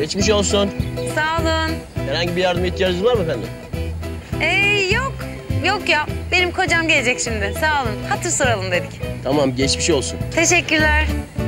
Geçmiş olsun. Sağ olun. Herhangi bir yardıma ihtiyacınız var mı efendim? Yok. Yok ya. Benim kocam gelecek şimdi. Sağ olun. Hatır soralım dedik. Tamam, geçmiş olsun. Teşekkürler.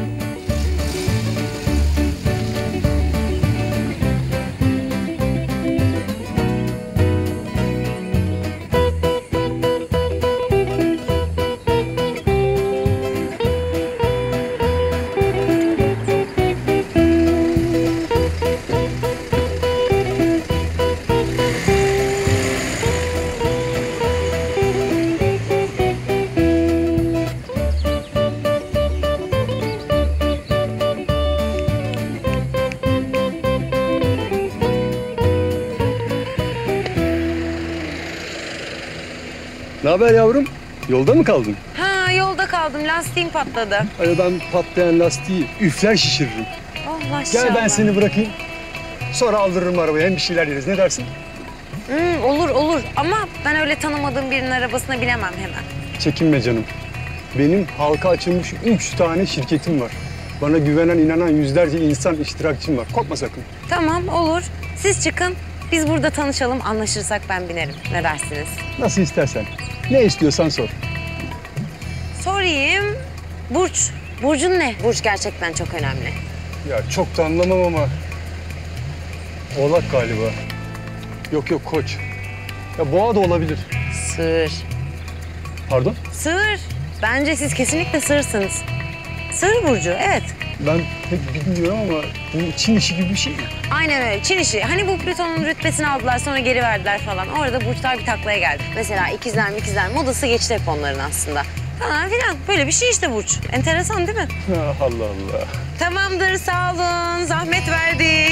Ne haber yavrum? Yolda mı kaldın? Ha, yolda kaldım. Lastiğim patladı. Aradan patlayan lastiği üfler şişiririm. Oh maşallah. Gel ben seni bırakayım. Sonra aldırırım arabaya, hem bir şeyler yeriz. Ne dersin? Olur. Ama ben öyle tanımadığım birinin arabasına binemem hemen. Çekinme canım. Benim halka açılmış 3 tane şirketim var. Bana güvenen, inanan yüzlerce insan, iştirakçım var. Korkma sakın. Tamam, olur. Siz çıkın. Biz burada tanışalım. Anlaşırsak ben binerim. Ne dersiniz? Nasıl istersen. Ne istiyorsan sor. Sorayım. Burç. Burcun ne? Burç gerçekten çok önemli. Ya çok da anlamam ama... Oğlak galiba. Yok Koç. Ya Boğa da olabilir. Sığır. Pardon? Sığır. Bence siz kesinlikle sığırsınız. Sığır burcu, evet. Ben pek bilmiyorum ama bu Çin işi gibi bir şey mi? Aynen öyle. Çin işi. Hani bu Plüton'un rütbesini aldılar sonra geri verdiler falan. Orada burçlar bir taklaya geldi. Mesela ikizler modası geçti hep onların aslında. Falan filan. Böyle bir şey işte burç. Enteresan değil mi? Allah Allah. Tamamdır, sağ olun. Zahmet verdik.